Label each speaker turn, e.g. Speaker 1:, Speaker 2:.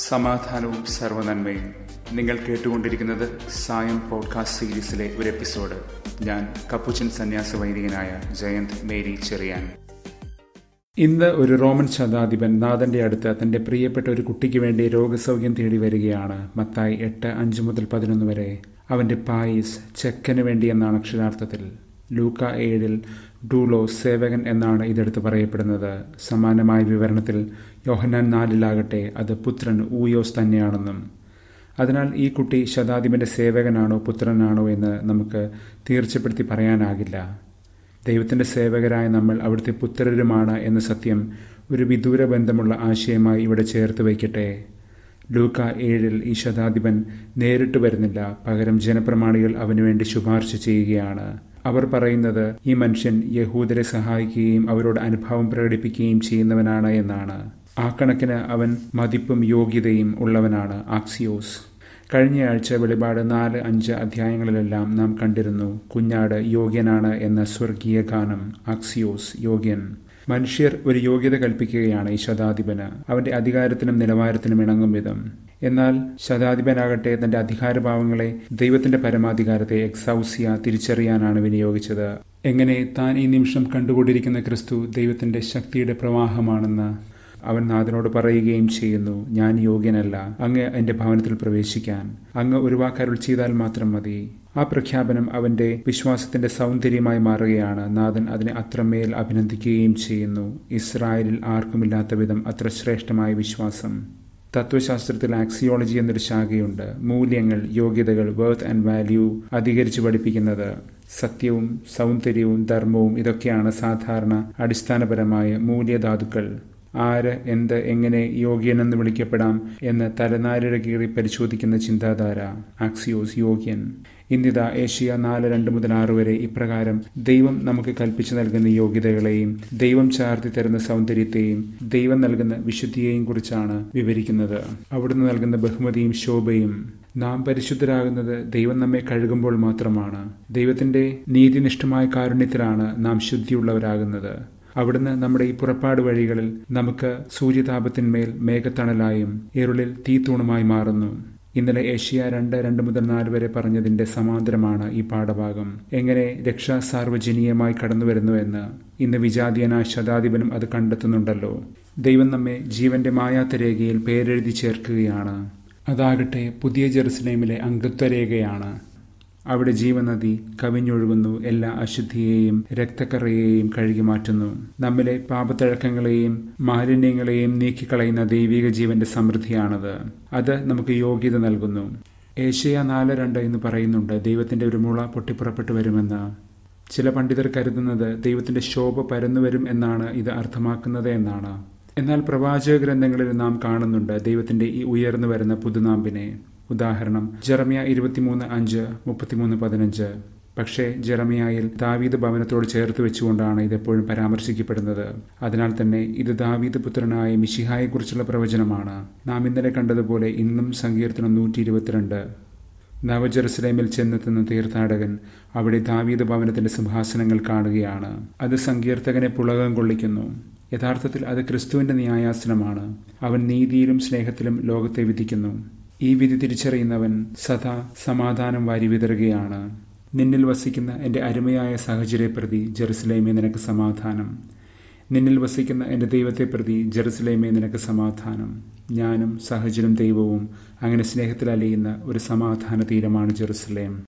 Speaker 1: സമാധാനവും സർവ്വനന്മയും. നിങ്ങൾ കേട്ടുകൊണ്ടിരിക്കുന്നത് സായം പോഡ്കാസ്റ്റ് സീരീസിലെ ഒരു എപ്പിസോഡ്. ഞാൻ കപ്പുച്ചൻ സന്യാസ വൈദികനായ ജയന്ത് മേരി ചെറിയാൻ. ഇന്ന് ഒരു റോമൻ ശതാധിപൻ നാഥന്റെ അടുത്ത് തന്റെ പ്രിയപ്പെട്ട ഒരു കുട്ടിക്ക് വേണ്ടി രോഗസൗഖ്യം തേടി വരികയാണ്. മത്തായി 8:5-11 വരെ. അവന്റെ പായിസ് ചെക്കന് വേണ്ടി എന്നാണ് അക്ഷരാർത്ഥത്തിൽ. ലൂക്ക 7 ഡൂലോസ് സേവകൻ എന്നാണ് ഇതെടുത്ത് പറയപ്പെടുന്നത്. സമാനമായ വിവരണത്തിൽ യോഹന്നാൻ 4 അത് പുത്രൻ ഊയോസ് തന്നെയാണെന്നും. അതിനാൽ ഈ കുട്ടി ശതാധിപന്റെ സേവകനാണോ പുത്രനാണോ എന്ന് നമുക്ക് തീർച്ചപ്പെടുത്തി പറയാനാകില്ല. ദൈവത്തിന്റെ സേവകരായ നമ്മൾ അവിടുത്തെ പുത്രരുമാണ് എന്ന സത്യം ഒരു വിദൂര ബന്ധമുള്ള ആശയമായി ഇവിടെ ചേർത്ത് വയ്ക്കട്ടെ. ലൂക്ക 7 ഈ ശതാധിപൻ നേരിട്ട് വരുന്നില്ല, പകരം ജനപ്രമാണികൾ അവനു വേണ്ടി ശുപാർശ ചെയ്യുകയാണ്. അവർ പറയുന്നത് ഈ മനുഷ്യൻ യഹൂദരെ സഹായിക്കുകയും അവരോട് അനുഭാവം പ്രകടിപ്പിക്കുകയും ചെയ്യുന്നവനാണ് എന്നാണ്. ആ കണക്കിന് അവൻ മതിപ്പും യോഗ്യതയും ഉള്ളവനാണ്. ആക്സിയോസ്. കഴിഞ്ഞയാഴ്ച വെളിപാട് 4-5 അധ്യായങ്ങളിലെല്ലാം നാം കണ്ടിരുന്നു കുഞ്ഞാട് യോഗ്യനാണ് എന്ന സ്വർഗീയ ഗാനം. ആക്സിയോസ്, യോഗ്യൻ. മനുഷ്യർ ഒരു യോഗ്യത കൽപ്പിക്കുകയാണ് ഈ ശതാധിപന്, അവന്റെ അധികാരത്തിനും നിലവാരത്തിനും ഇണങ്ങും വിധം. എന്നാൽ ശതാധിപനാകട്ടെ തന്റെ അധികാരഭാവങ്ങളെ ദൈവത്തിന്റെ പരമാധികാരത്തെ എക്സൗസിയ തിരിച്ചറിയാനാണ് വിനിയോഗിച്ചത്. എങ്ങനെ താൻ ഈ നിമിഷം കണ്ടുകൊണ്ടിരിക്കുന്ന ക്രിസ്തു ദൈവത്തിന്റെ ശക്തിയുടെ പ്രവാഹമാണെന്ന് അവൻ നാഥനോട് പറയുകയും ചെയ്യുന്നു. ഞാൻ യോഗ്യനല്ല അങ്ങ് എന്റെ ഭവനത്തിൽ പ്രവേശിക്കാൻ, അങ്ങ് ഒരു വാക്കരുൾ ചെയ്താൽ മാത്രം മതി. ആ പ്രഖ്യാപനം അവന്റെ വിശ്വാസത്തിന്റെ സൗന്ദര്യമായി മാറുകയാണ്. നാഥൻ അതിനെ അത്രമേൽ അഭിനന്ദിക്കുകയും ചെയ്യുന്നു. ഇസ്രായേലിൽ ആർക്കുമില്ലാത്ത വിധം അത്ര ശ്രേഷ്ഠമായ വിശ്വാസം. തത്വശാസ്ത്രത്തിൽ ആക്സിയോളജി എന്നൊരു ശാഖയുണ്ട്. മൂല്യങ്ങൾ, യോഗ്യതകൾ, വർത്ത് ആൻഡ് വാല്യൂ അധികരിച്ച് പഠിപ്പിക്കുന്നത്. സത്യവും സൗന്ദര്യവും ധർമ്മവും ഇതൊക്കെയാണ് സാധാരണ അടിസ്ഥാനപരമായ മൂല്യധാതുക്കൾ. ആര്, എന്ത്, എങ്ങനെ യോഗ്യനെന്ന് വിളിക്കപ്പെടാം എന്ന് തലനാരിഴ കീറി പരിശോധിക്കുന്ന ചിന്താധാര. ആക്സിയോസ്, യോഗ്യൻ. ഇന്നിതാ ഏഷ്യ 4:2-6 വരെ ഇപ്രകാരം ദൈവം നമുക്ക് കൽപ്പിച്ചു നൽകുന്ന യോഗ്യതകളെയും ദൈവം ചാർത്തി തരുന്ന സൗന്ദര്യത്തെയും ദൈവം നൽകുന്ന വിശുദ്ധിയെയും കുറിച്ചാണ് വിവരിക്കുന്നത്. അവിടുന്ന് നൽകുന്ന ബഹുമതിയും ശോഭയും. നാം പരിശുദ്ധരാകുന്നത് ദൈവം നമ്മെ കഴുകുമ്പോൾ മാത്രമാണ്. ദൈവത്തിന്റെ നീതിനിഷ്ഠമായ കാരുണ്യത്തിലാണ് നാം ശുദ്ധിയുള്ളവരാകുന്നത്. അവിടുന്ന് നമ്മുടെ ഈ പുറപ്പാട് വഴികളിൽ നമുക്ക് സൂര്യതാപത്തിന്മേൽ മേഘത്തണലായും ഇരുളിൽ തീത്തൂണുമായി മാറുന്നു. ഇന്നലെ ഏഷ്യ 2:2-4 വരെ പറഞ്ഞതിന്റെ സമാന്തരമാണ് ഈ പാഠഭാഗം. എങ്ങനെ രക്ഷ സാർവജനീയമായി കടന്നുവരുന്നുവെന്ന് ഇന്ന് വിജാതീയനായ ശതാധിപനും അത് കണ്ടെത്തുന്നുണ്ടല്ലോ. ദൈവം നമ്മെ ജീവന്റെ മായാത്ത രേഖയിൽ പേരെഴുതി ചേർക്കുകയാണ്. അതാകട്ടെ പുതിയ ജെറുസലേമിലെ അംഗത്വരേഖയാണ്. അവിടെ ജീവനദി കവിഞ്ഞൊഴുകുന്നു, എല്ലാ അശുദ്ധിയെയും രക്തക്കറയെയും കഴുകി മാറ്റുന്നു. നമ്മിലെ പാപത്തഴക്കങ്ങളെയും മാലിന്യങ്ങളെയും നീക്കിക്കളയുന്ന ദൈവിക ജീവന്റെ സമൃദ്ധിയാണത്. അത് നമുക്ക് യോഗ്യത നൽകുന്നു. ഏഷ്യ 4:2 എന്ന് പറയുന്നുണ്ട് ദൈവത്തിന്റെ ഒരു മുള പൊട്ടിപ്പുറപ്പെട്ടു വരുമെന്ന്. ചില പണ്ഡിതർ കരുതുന്നത് ദൈവത്തിന്റെ ശോഭ പരന്നുവരും എന്നാണ് ഇത് അർത്ഥമാക്കുന്നത് എന്നാണ്. എന്നാൽ പ്രവാചക ഗ്രന്ഥങ്ങളിൽ നാം കാണുന്നുണ്ട് ദൈവത്തിന്റെ ഈ ഉയർന്നു വരുന്ന പുതുനാമ്പിനെ. ഉദാഹരണം ജെറമ്യ 23:5, 33:15. പക്ഷേ ജെറമ്യായിൽ ദാവീദ് ഭവനത്തോട് ചേർത്ത് വെച്ചുകൊണ്ടാണ് ഇതെപ്പോഴും പരാമർശിക്കപ്പെടുന്നത്. അതിനാൽ തന്നെ ഇത് ദാവീദ് പുത്രനായ മിശിഹായെക്കുറിച്ചുള്ള പ്രവചനമാണ്. നാം ഇന്നലെ കണ്ടതുപോലെ ഇന്നും സങ്കീർത്തനം 122. നവജെറുസലേമിൽ ചെന്നെത്തുന്ന തീർത്ഥാടകൻ അവിടെ ദാവീദ് ഭവനത്തിന്റെ സിംഹാസനങ്ങൾ കാണുകയാണ്. അത് സങ്കീർത്തകനെ പുളകം കൊള്ളിക്കുന്നു. യഥാർത്ഥത്തിൽ അത് ക്രിസ്തുവിന്റെ ന്യായാസനമാണ്. അവൻ നീതിയിലും സ്നേഹത്തിലും ലോകത്തെ വിധിക്കുന്നു. ഈ വിധി തിരിച്ചറിയുന്നവൻ സദാ സമാധാനം വാരി വിതറുകയാണ്. നിന്നിൽ വസിക്കുന്ന എൻ്റെ അരുമയായ സഹചര്യ പ്രതി ജെറുസലേമേ നിനക്ക് സമാധാനം. നിന്നിൽ വസിക്കുന്ന എൻ്റെ ദൈവത്തെ പ്രതി ജെറുസലേമേ നിനക്ക് സമാധാനം. ഞാനും സഹചരും ദൈവവും അങ്ങനെ സ്നേഹത്തിൽ അലിയുന്ന ഒരു സമാധാന തീരമാണ് ജെറുസലേം.